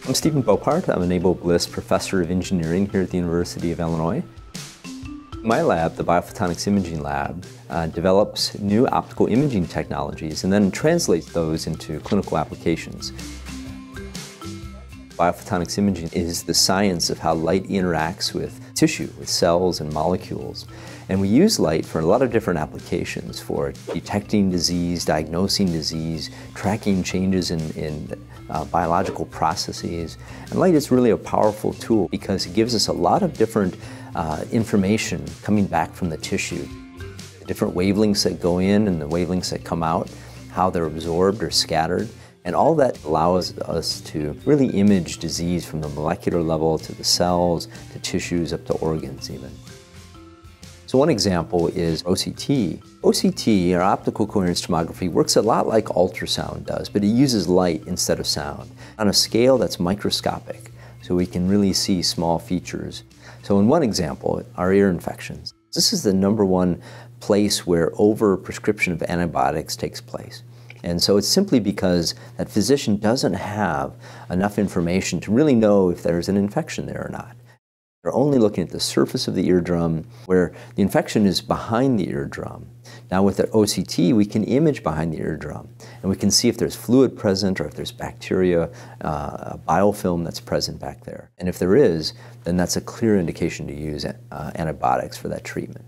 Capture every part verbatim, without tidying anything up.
I'm Stephen Boppart. I'm an Abel Bliss Professor of Engineering here at the University of Illinois. My lab, the Biophotonics Imaging Lab, uh, develops new optical imaging technologies and then translates those into clinical applications. Biophotonics imaging is the science of how light interacts with tissue, with cells and molecules. And we use light for a lot of different applications, for detecting disease, diagnosing disease, tracking changes in, in uh, biological processes. And light is really a powerful tool because it gives us a lot of different uh, information coming back from the tissue. The different wavelengths that go in and the wavelengths that come out, how they're absorbed or scattered. And all that allows us to really image disease from the molecular level to the cells, to tissues, up to organs even. So one example is O C T. O C T, or optical coherence tomography, works a lot like ultrasound does, but it uses light instead of sound on a scale that's microscopic, so we can really see small features. So in one example, our ear infections. This is the number one place where over-prescription of antibiotics takes place. And so it's simply because that physician doesn't have enough information to really know if there's an infection there or not. They're only looking at the surface of the eardrum where the infection is behind the eardrum. Now with the O C T, we can image behind the eardrum and we can see if there's fluid present or if there's bacteria, uh, a biofilm that's present back there. And if there is, then that's a clear indication to use uh, antibiotics for that treatment.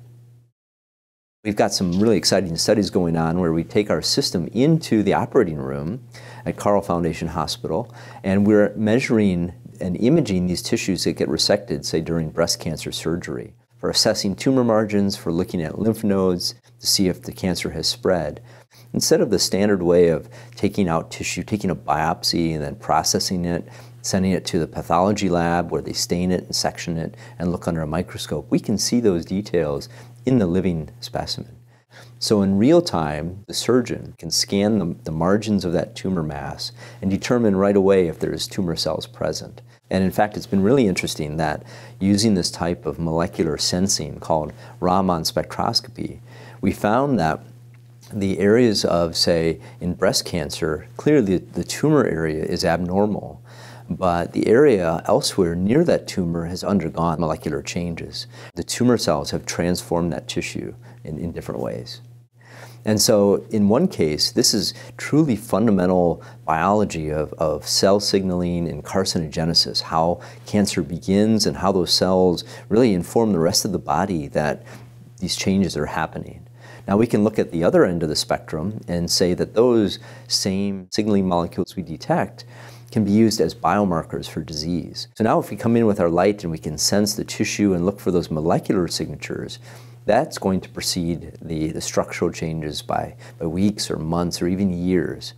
We've got some really exciting studies going on where we take our system into the operating room at Carle Foundation Hospital, and we're measuring and imaging these tissues that get resected, say during breast cancer surgery, for assessing tumor margins, for looking at lymph nodes to see if the cancer has spread. Instead of the standard way of taking out tissue, taking a biopsy and then processing it, sending it to the pathology lab where they stain it and section it and look under a microscope, we can see those details in the living specimen. So in real time, the surgeon can scan the, the margins of that tumor mass and determine right away if there's tumor cells present. And in fact, it's been really interesting that using this type of molecular sensing called Raman spectroscopy, we found that the areas of, say, in breast cancer, clearly the tumor area is abnormal, but the area elsewhere near that tumor has undergone molecular changes. The tumor cells have transformed that tissue in, in different ways. And so in one case, this is truly fundamental biology of, of cell signaling and carcinogenesis, how cancer begins and how those cells really inform the rest of the body that these changes are happening. Now we can look at the other end of the spectrum and say that those same signaling molecules we detect can be used as biomarkers for disease. So now if we come in with our light and we can sense the tissue and look for those molecular signatures, that's going to precede the, the structural changes by, by weeks or months or even years.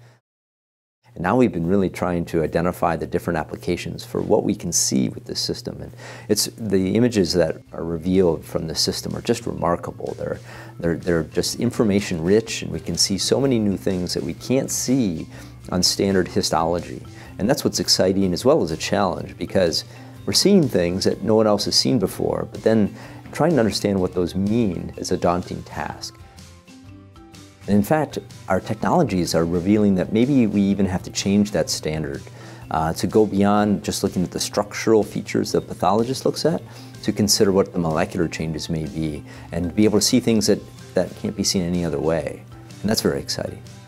And now we've been really trying to identify the different applications for what we can see with this system. And it's the images that are revealed from the system are just remarkable. They're, they're, they're just information rich, and we can see so many new things that we can't see on standard histology. And that's what's exciting as well as a challenge, because we're seeing things that no one else has seen before, but then trying to understand what those mean is a daunting task. And in fact, our technologies are revealing that maybe we even have to change that standard uh, to go beyond just looking at the structural features the pathologist looks at, to consider what the molecular changes may be and be able to see things that, that can't be seen any other way. And that's very exciting.